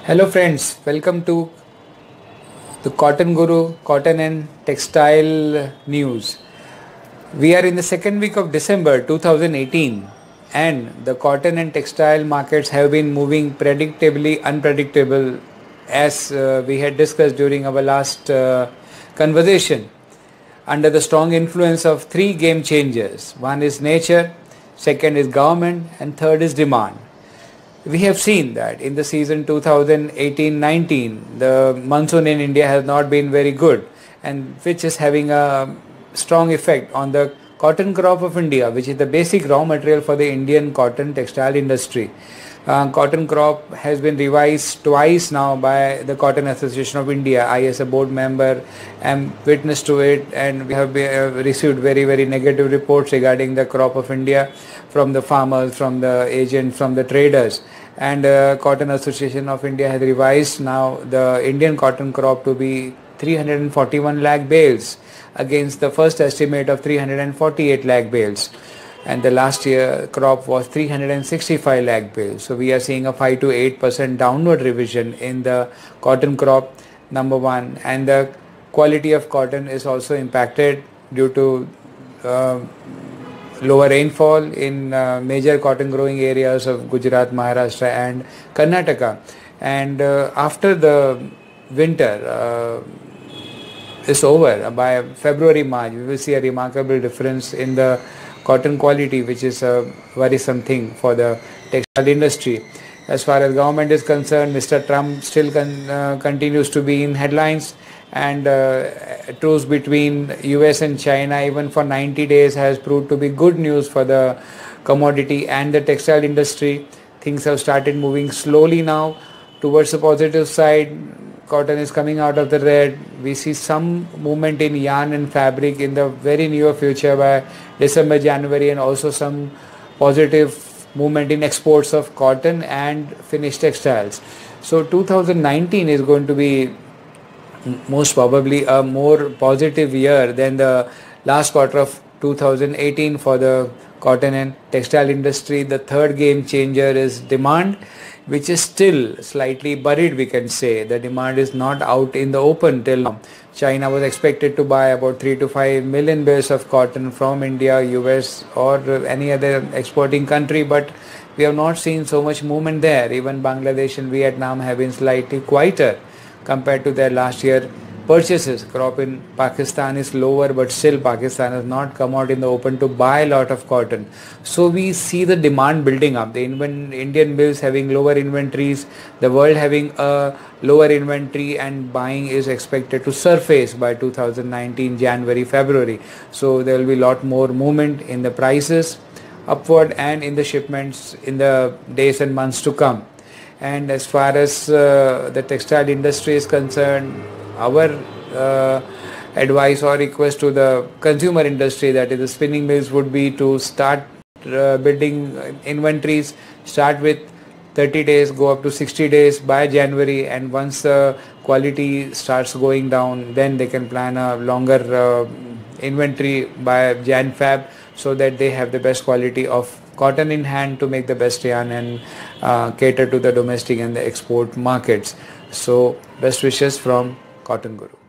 Hello friends, welcome to the Cotton Guru Cotton and Textile News. We are in the second week of December 2018 and the cotton and textile markets have been moving predictably unpredictable as we had discussed during our last conversation under the strong influence of three game changers. One is nature, second is government and third is demand. We have seen that in the season 2018-19, the monsoon in India has not been very good, and which is having a strong effect on the cotton crop of India, which is the basic raw material for the Indian cotton textile industry. Cotton crop has been revised twice now by the Cotton Association of India. I as a board member am witness to it, and we have received very negative reports regarding the crop of India from the farmers, from the agents, from the traders. And Cotton Association of India has revised now the Indian cotton crop to be 341 lakh bales against the first estimate of 348 lakh bales. And the last year crop was 365 lakh bales. So we are seeing a 5 to 8% downward revision in the cotton crop, number one. And the quality of cotton is also impacted due to lower rainfall in major cotton growing areas of Gujarat, Maharashtra and Karnataka. And after the winter is over, by February, March, we will see a remarkable difference in the cotton quality, which is a worrisome thing for the textile industry. As far as government is concerned, Mr. Trump still continues to be in headlines, and truce between US and China even for 90 days has proved to be good news for the commodity and the textile industry. Things have started moving slowly now towards the positive side. Cotton is coming out of the red. We see some movement in yarn and fabric in the very near future by December, January, and also some positive movement in exports of cotton and finished textiles. So 2019 is going to be most probably a more positive year than the last quarter of 2018 for the cotton and textile industry. The third game changer is demand, which is still slightly buried, we can say. The demand is not out in the open till now. China was expected to buy about 3 to 5 million bales of cotton from India, US or any other exporting country, but we have not seen so much movement there. Even Bangladesh and Vietnam have been slightly quieter compared to their last year purchases. Crop in Pakistan is lower, but still Pakistan has not come out in the open to buy a lot of cotton. So we see the demand building up. The Indian mills having lower inventories, the world having a lower inventory, and buying is expected to surface by 2019 January, February. So there will be a lot more movement in the prices upward and in the shipments in the days and months to come. And as far as the textile industry is concerned, our advice or request to the consumer industry, that is the spinning mills, would be to start building inventories, start with 30 days, go up to 60 days by January, and once the quality starts going down, then they can plan a longer inventory by Jan-Feb, so that they have the best quality of cotton in hand to make the best yarn and cater to the domestic and the export markets. So best wishes from Cotton Guru.